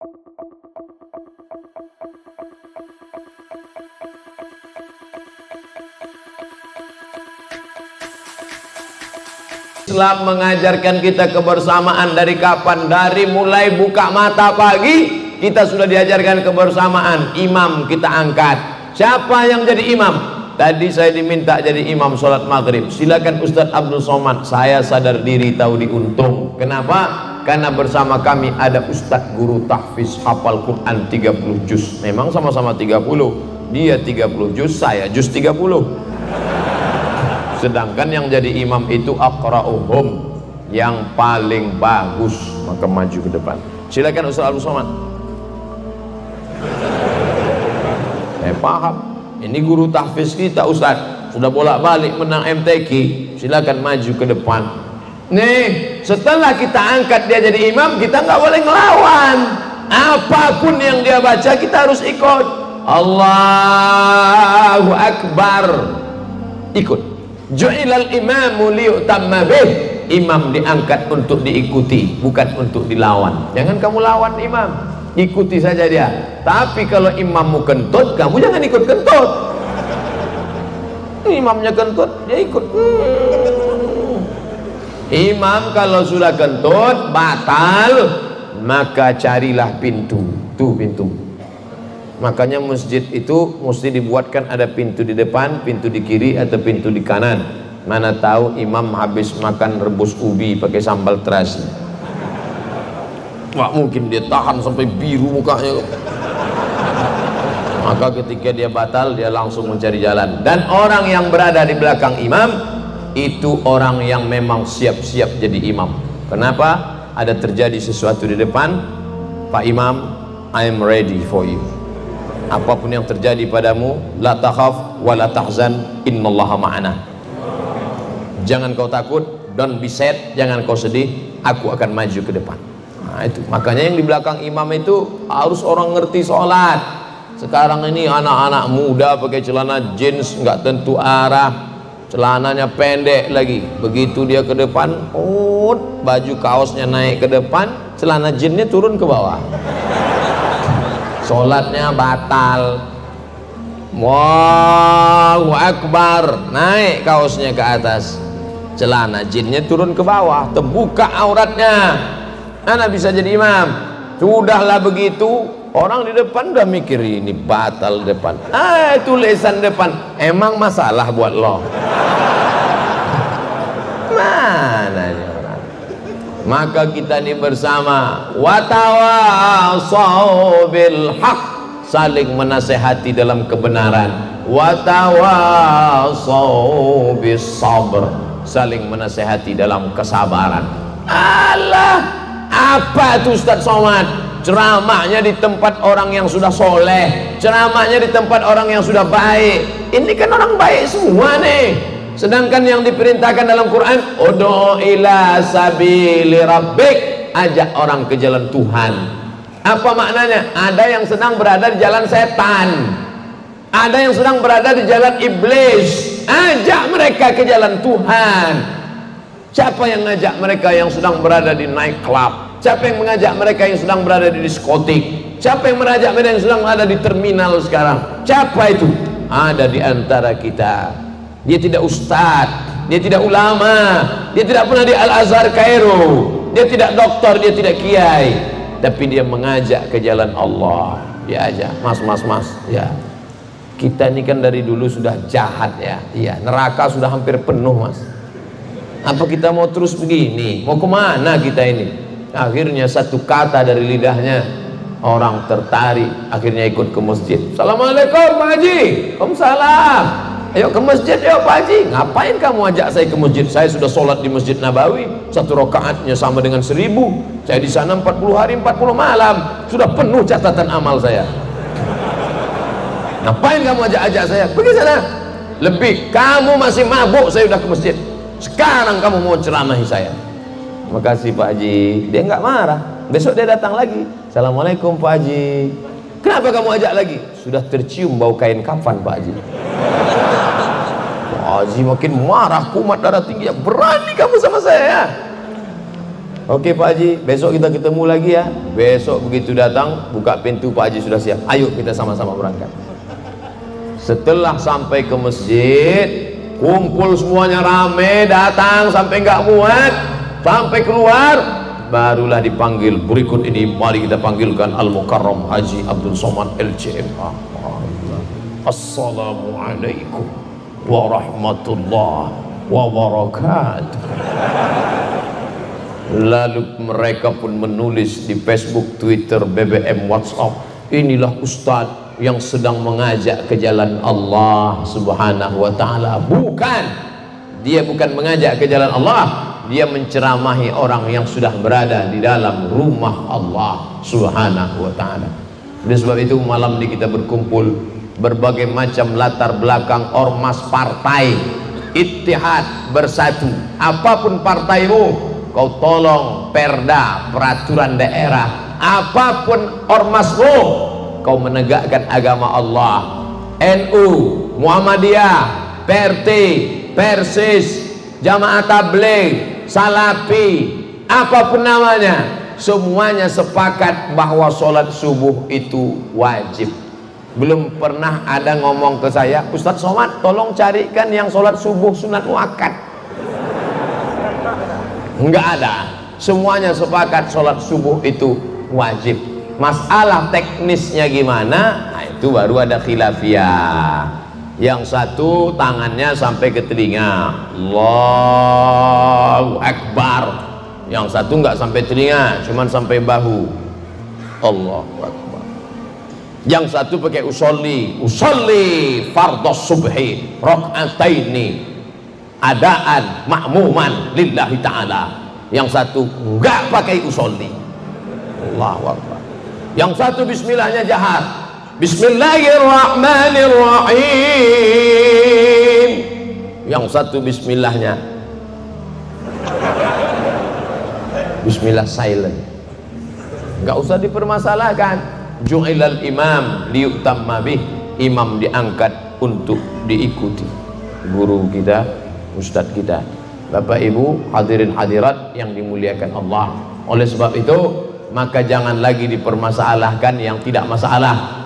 Islam mengajarkan kita kebersamaan dari kapan? Dari mulai buka mata pagi kita sudah diajarkan kebersamaan. Imam kita angkat. Siapa yang jadi imam? Tadi saya diminta jadi imam sholat maghrib. Silakan Ustadz Abdul Somad. Saya sadar diri, tahu diuntung. Kenapa? Karena bersama kami ada Ustadz guru tahfiz hafal Quran 30 juz. Memang sama-sama 30. Dia 30 juz, saya juz 30. Sedangkan yang jadi imam itu aqra'uhum, yang paling bagus, maka maju ke depan. Silakan Ustaz Abdul Somad. Saya paham, ini guru tahfiz kita Ustaz, sudah bolak-balik menang MTQ. Silakan maju ke depan. Nih, setelah kita angkat dia jadi imam, kita nggak boleh ngelawan. Apapun yang dia baca kita harus ikut. Allahu Akbar, ikut. Ju'ilal imamu liyutamma bih. Imam diangkat untuk diikuti, bukan untuk dilawan. Jangan kamu lawan imam, ikuti saja dia. Tapi kalau imammu kentut, kamu jangan ikut kentut. Imamnya kentut, dia ikut. Imam kalau sudah kentut batal, maka carilah pintu. Tuh pintu. Makanya masjid itu mesti dibuatkan ada pintu di depan, pintu di kiri atau pintu di kanan. Mana tahu imam habis makan rebus ubi pakai sambal terasi. Wah, mungkin dia tahan sampai biru mukanya. Maka ketika dia batal, dia langsung mencari jalan. Dan orang yang berada di belakang imam itu orang yang memang siap-siap jadi imam. Kenapa? Ada terjadi sesuatu di depan, Pak Imam, I am ready for you. Apapun yang terjadi padamu, la takhaf wa la tahzan, innallaha ma'ana. Jangan kau takut, don't be sad, jangan kau sedih, aku akan maju ke depan. Nah, itu makanya yang di belakang imam itu harus orang ngerti sholat. Sekarang ini anak-anak muda pakai celana jeans nggak tentu arah, celananya pendek lagi. Begitu dia ke depan, baju kaosnya naik ke depan, celana jeansnya turun ke bawah. Sholatnya batal. Allahu Akbar, naik kaosnya ke atas, celana jeansnya turun ke bawah, terbuka auratnya. Anak bisa jadi imam. Sudahlah begitu, orang di depan udah mikir ini batal depan. Tulisan depan, emang masalah buat lo? Mana nih orang? Maka kita ini bersama, watawasau bil haq, saling menasehati dalam kebenaran, watawasau bis sabr, saling menasehati dalam kesabaran. Allah, apa itu Ustaz Somad? Ceramahnya di tempat orang yang sudah soleh, ceramahnya di tempat orang yang sudah baik. Ini kan orang baik semua nih. Sedangkan yang diperintahkan dalam Quran, ud'u ila sabili rabbik, ajak orang ke jalan Tuhan. Apa maknanya? Ada yang sedang berada di jalan setan, ada yang sedang berada di jalan iblis. Ajak mereka ke jalan Tuhan. Siapa yang ngajak mereka yang sedang berada di night club? Siapa yang mengajak mereka yang sedang berada di diskotik? Siapa yang mengajak mereka yang sedang berada di terminal sekarang? Siapa itu? Ada di antara kita. Dia tidak ustadz, dia tidak ulama, dia tidak pernah di Al-Azhar Kairo, dia tidak doktor, dia tidak kiai, tapi dia mengajak ke jalan Allah. Dia ajak, mas, ya. Kita ini kan dari dulu sudah jahat ya, iya. Neraka sudah hampir penuh mas. Apa kita mau terus begini? Mau kemana kita ini? Akhirnya satu kata dari lidahnya, orang tertarik, akhirnya ikut ke masjid. Assalamualaikum Pak Haji. Waalaikumsalam. Ayo ke masjid, ayo Pak Haji. Ngapain kamu ajak saya ke masjid? Saya sudah sholat di Masjid Nabawi, satu rakaatnya sama dengan 1000. Saya di sana 40 hari 40 malam, sudah penuh catatan amal saya. Ngapain kamu ajak-ajak saya? Pergi sana. Lebih, kamu masih mabuk, saya udah ke masjid. Sekarang kamu mau ceramahi saya. Makasih Pak Haji. Dia nggak marah. Besok dia datang lagi. Assalamualaikum Pak Haji. Kenapa kamu ajak lagi? Sudah tercium bau kain kafan Pak Haji. Pak Haji makin marah, kumat darah tinggi. Berani kamu sama saya ya? Oke Pak Haji, besok kita ketemu lagi ya. Besok begitu datang, buka pintu, Pak Haji sudah siap. Ayo kita sama-sama berangkat. Setelah sampai ke masjid, kumpul semuanya rame, datang sampai nggak muat, sampai keluar, barulah dipanggil. Berikut ini mari kita panggilkan Al-Mukarram Haji Abdul Somad LCMA. Assalamualaikum warahmatullahi wabarakatuh. Lalu mereka pun menulis di Facebook, Twitter, BBM, WhatsApp, inilah Ustadz yang sedang mengajak ke jalan Allah Subhanahu wa ta'ala. Bukan, dia bukan mengajak ke jalan Allah, dia menceramahi orang yang sudah berada di dalam rumah Allah Subhanahu wa ta'ala. Oleh sebab itu malam ini kita berkumpul, berbagai macam latar belakang ormas partai, ittihad, bersatu. Apapun partaimu, kau tolong perda, peraturan daerah, apapun ormasmu, kau menegakkan agama Allah. NU, Muhammadiyah, PRT, Persis, Jamaah Tabligh, Salafi, apapun namanya, semuanya sepakat bahwa sholat subuh itu wajib. Belum pernah ada ngomong ke saya, Ustadz Somad tolong carikan yang sholat subuh sunat muakkad. Enggak ada, semuanya sepakat sholat subuh itu wajib. Masalah teknisnya gimana, nah itu baru ada khilafiyah. Yang satu tangannya sampai ke telinga, Allahu Akbar. Yang satu enggak sampai telinga, cuman sampai bahu, Allahu Akbar. Yang satu pakai usolli fardhos subhi rakaataini adaan ma'muman lillahi ta'ala. Yang satu enggak pakai usolli, Allahu Akbar. Yang satu bismillahnya jahar, bismillahirrahmanirrahim. Yang satu bismillahnya bismillah silent, enggak usah dipermasalahkan. Ju'ilal imam liyutamma bih, imam diangkat untuk diikuti. Guru kita, ustadz kita, Bapak Ibu hadirin hadirat yang dimuliakan Allah. Oleh sebab itu maka jangan lagi dipermasalahkan yang tidak masalah.